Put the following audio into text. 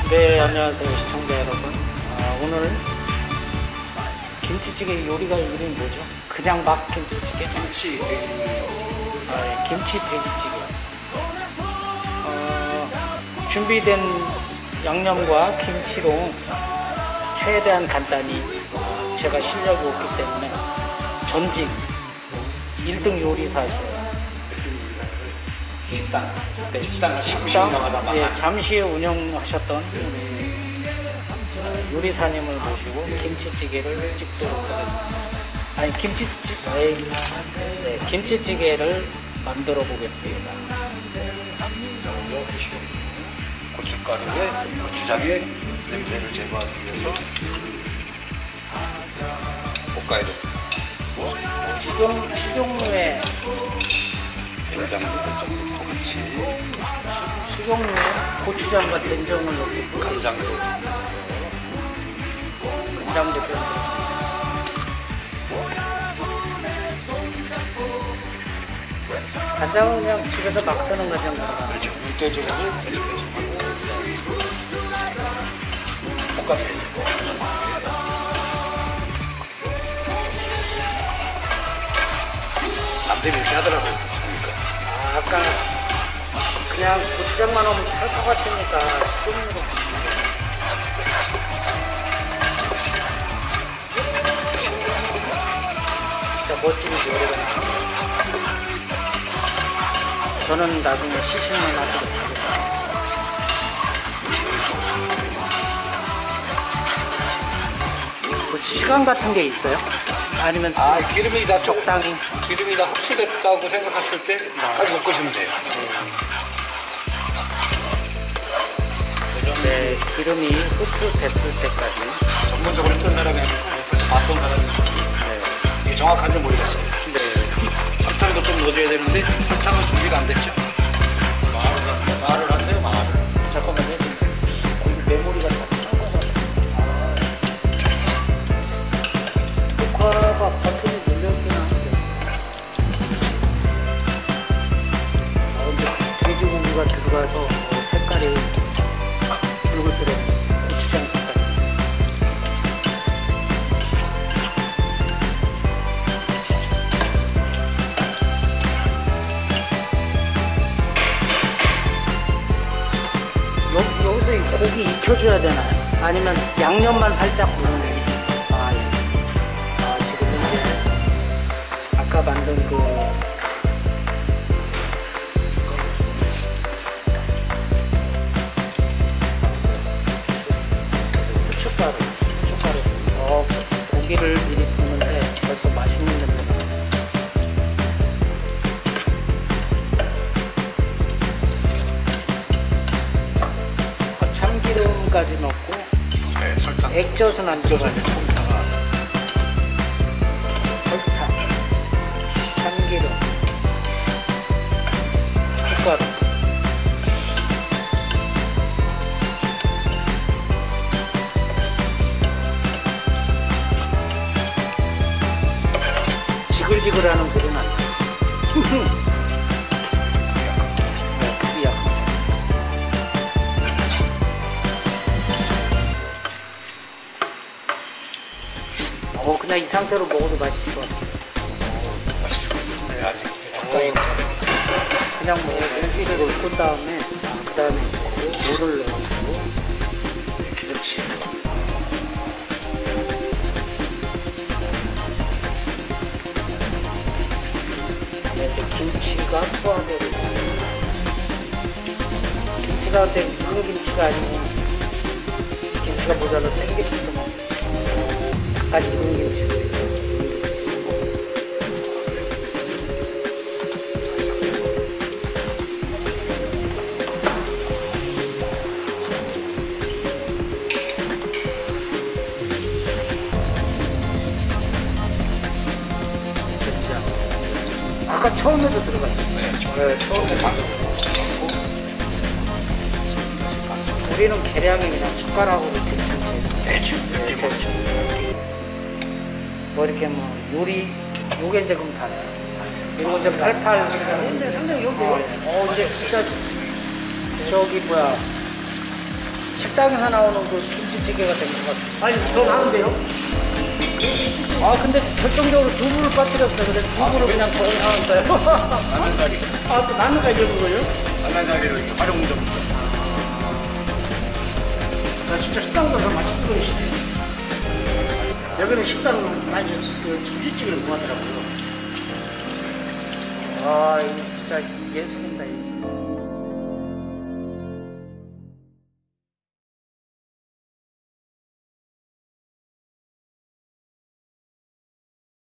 네, 안녕하세요 시청자 여러분. 오늘 김치찌개 요리가 이름이 뭐죠? 그냥 막 김치찌개? 김치 돼지. 김치 돼지찌개. 준비된 양념과 김치로 최대한 간단히 제가 실력이 없기 때문에 전직 1등 요리사세요. 식당. 식당 잠시 운영하셨던 우리 요리사님을 모시고 김치찌개를 찍도록 하겠습니다. 김치찌개를 만들어 보겠습니다. 고춧가루에 고추장에 냄새를 제거하기 위해서 볶아야 됩니다. 식용유에 된장도 같이, 식용유에 고추장과 된장을 넣고 간장도 좀 간장은 그냥 집에서 막 쓰는 간장 들어가. 그렇죠. 물대중으로 볶아줘야죠. 남들이 이렇게 하더라고요. 아까 그냥 고추장만 넣으면 탈 것 같으니까 식용유로 진짜 멋진 요리가 나옵니다. 저는 나중에 시식만 하도록 하겠습니다. 뭐 시간 같은 게 있어요? 아니면 기름이 다 적당히 기름이 다 흡수됐다고 생각했을 때까지 볶으시면 돼요. 네, 기름이 흡수됐을 때까지. 전문적으로 했던 사람이 아니고 옆에서 봤던 사람이 이게 정확한지 모르겠어요. 네. 설탕도 좀 넣어줘야 되는데 설탕은 준비가 안 됐죠. 말을 하세요, 말을. 잠깐만요. 거기 메모리가 다 작아서. 녹화가 버튼이 눌려있긴 한데. 근데 돼지고기가 들어가서 색깔이 붉은색의 고추장 색깔. 여기서 이 고기 익혀줘야 되나요? 아니면 양념만 살짝 부르는 게? 지금 이제 아까 만든 후춧가루 고기를 미리 붓는데 벌써 맛있는 냄새가 나요. 참기름까지 넣고 설탕. 액젓은 안 들어가요. 설탕, 참기름, 숟가루. 지글지글하는 소리 나요. 그냥 이 상태로 먹어도 맛있을 것 같아요. 네, 아직. 그냥 뭐 고기를 볶은 다음에 그 다음에 물을 넣고 기름치. 이제 김치가 투하되고 김치가 근데 익은 김치가 아니고 김치가 모자라 생김치도 먹고 약간 익은 김치도 있어요. 아까 처음에도 들어갔죠. 네, 처음에 우리는 계량이 그냥 숟가락으로 대충 뭐 이렇게 뭐 요리 요게 이제 그럼 다 이거 이제 팔팔 근데 여기 이제 진짜 저기 뭐야 식당에서 나오는 그 김치찌개가 된 것 같아. 아니, 더 나은데요? 아 근데 결정적으로 두부를 빠뜨렸어요. 그래서 두부를 그냥 더 나왔어요. 라면사리. 아, 또 나는까지 해본 거예요? 라면사리로 이렇게 활용점. 나 진짜 식당 가서 맛있는 거 있지. 여기는 식당은 많이 그 김치찌개를 구하더라고요. 아 이거 진짜 예술입니다. 이거.